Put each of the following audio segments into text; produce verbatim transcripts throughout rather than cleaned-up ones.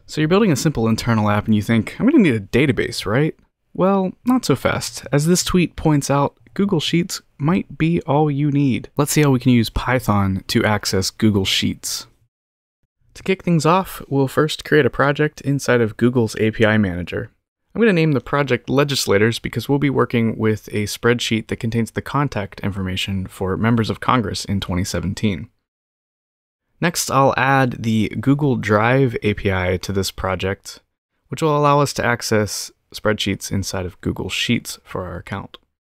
So you're building a simple internal app and you think, I'm going to need a database, right? Well, not so fast. As this tweet points out, Google Sheets might be all you need. Let's see how we can use Python to access Google Sheets. To kick things off, we'll first create a project inside of Google's A P I Manager. I'm going to name the project Legislators because we'll be working with a spreadsheet that contains the contact information for members of Congress in twenty seventeen. Next, I'll add the Google Drive A P I to this project, which will allow us to access spreadsheets inside of Google Sheets for our account.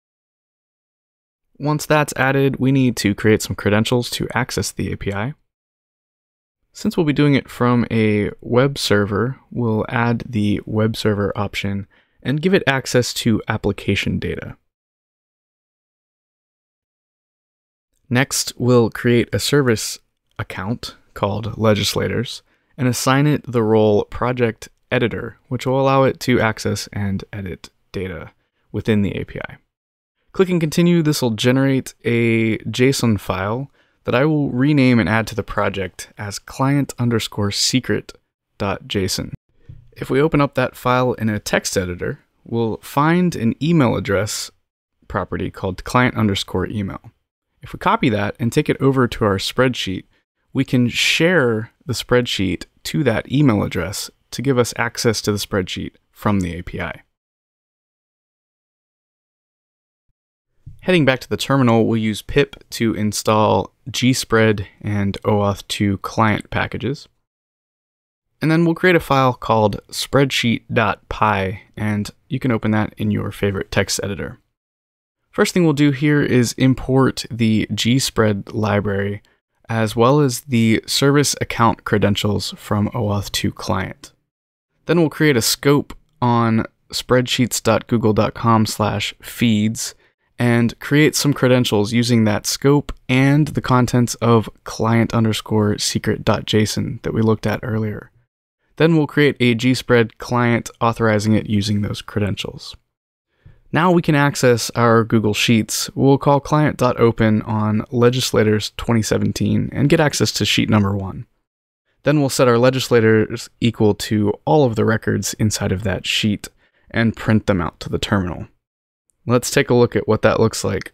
Once that's added, we need to create some credentials to access the A P I. Since we'll be doing it from a web server, we'll add the web server option and give it access to application data. Next, we'll create a service account called Legislators and assign it the role Project Editor, which will allow it to access and edit data within the A P I. Clicking Continue, this will generate a JSON file that I will rename and add to the project as client underscore secret.json. If we open up that file in a text editor, we'll find an email address property called client underscore email. If we copy that and take it over to our spreadsheet, we can share the spreadsheet to that email address to give us access to the spreadsheet from the A P I. Heading back to the terminal, we'll use pip to install gspread and O auth two client packages. And then we'll create a file called spreadsheet.py, and you can open that in your favorite text editor. First thing we'll do here is import the gspread library, as well as the service account credentials from O auth two client. Then we'll create a scope on spreadsheets.google.com slash feeds and create some credentials using that scope and the contents of client underscore secret.json that we looked at earlier. Then we'll create a gspread client authorizing it using those credentials. Now we can access our Google Sheets. We'll call client.open on Legislators twenty seventeen and get access to sheet number one. Then we'll set our legislators equal to all of the records inside of that sheet and print them out to the terminal. Let's take a look at what that looks like.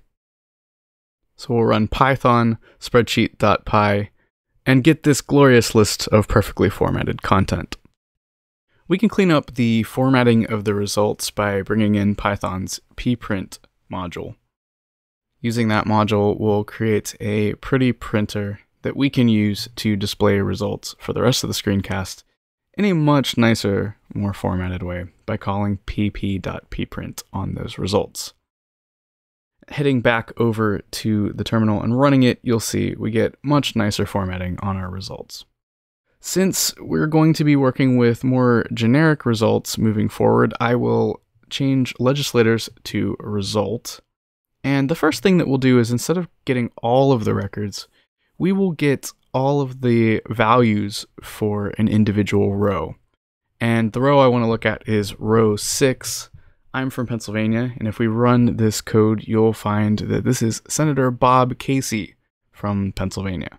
So we'll run python spreadsheet.py and get this glorious list of perfectly formatted content. We can clean up the formatting of the results by bringing in Python's pprint module. Using that module, we'll create a pretty printer that we can use to display results for the rest of the screencast in a much nicer, more formatted way by calling pp.pprint on those results. Heading back over to the terminal and running it, you'll see we get much nicer formatting on our results. Since we're going to be working with more generic results moving forward, I will change legislators to result. And the first thing that we'll do is instead of getting all of the records, we will get all of the values for an individual row. And the row I want to look at is row six. I'm from Pennsylvania, and if we run this code, you'll find that this is Senator Bob Casey from Pennsylvania.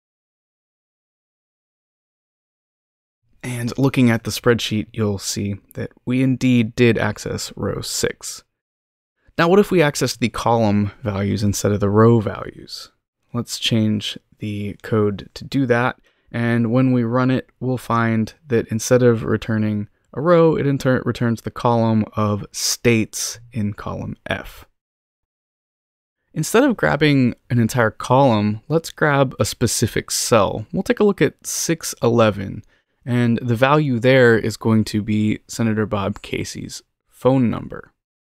And looking at the spreadsheet, you'll see that we indeed did access row six. Now, what if we access the column values instead of the row values? Let's change the code to do that. And when we run it, we'll find that instead of returning a row, it in turn returns the column of states in column F. Instead of grabbing an entire column, let's grab a specific cell. We'll take a look at six eleven. And the value there is going to be Senator Bob Casey's phone number.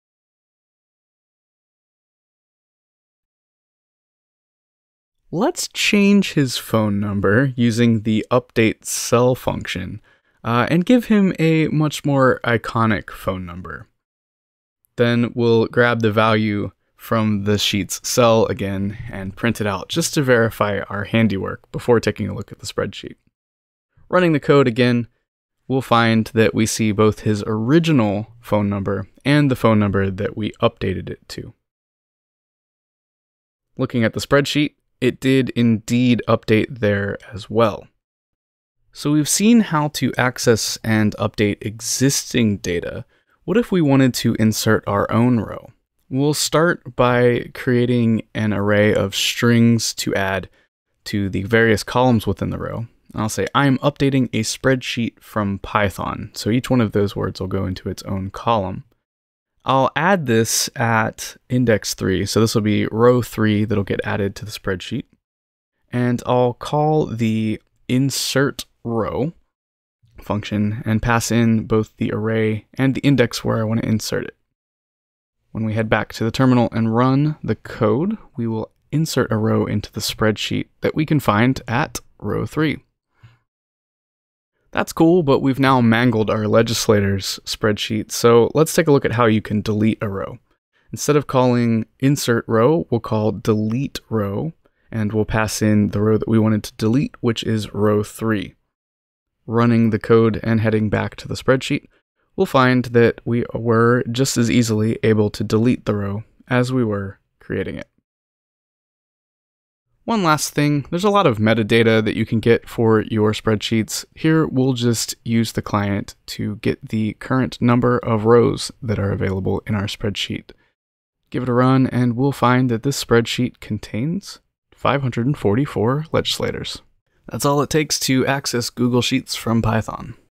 Let's change his phone number using the update cell function uh, and give him a much more iconic phone number. Then we'll grab the value from the sheet's cell again and print it out just to verify our handiwork before taking a look at the spreadsheet. Running the code again, we'll find that we see both his original phone number and the phone number that we updated it to. Looking at the spreadsheet, it did indeed update there as well. So we've seen how to access and update existing data. What if we wanted to insert our own row? We'll start by creating an array of strings to add to the various columns within the row. I'll say I'm updating a spreadsheet from Python. So each one of those words will go into its own column. I'll add this at index three. So this will be row three that'll get added to the spreadsheet. And I'll call the insert row function and pass in both the array and the index where I want to insert it. When we head back to the terminal and run the code, we will insert a row into the spreadsheet that we can find at row three. That's cool, but we've now mangled our legislators spreadsheet, so let's take a look at how you can delete a row. Instead of calling insert row, we'll call delete row, and we'll pass in the row that we wanted to delete, which is row three. Running the code and heading back to the spreadsheet, we'll find that we were just as easily able to delete the row as we were creating it. One last thing, there's a lot of metadata that you can get for your spreadsheets. Here, we'll just use the client to get the current number of rows that are available in our spreadsheet. Give it a run, and we'll find that this spreadsheet contains five hundred forty-four legislators. That's all it takes to access Google Sheets from Python.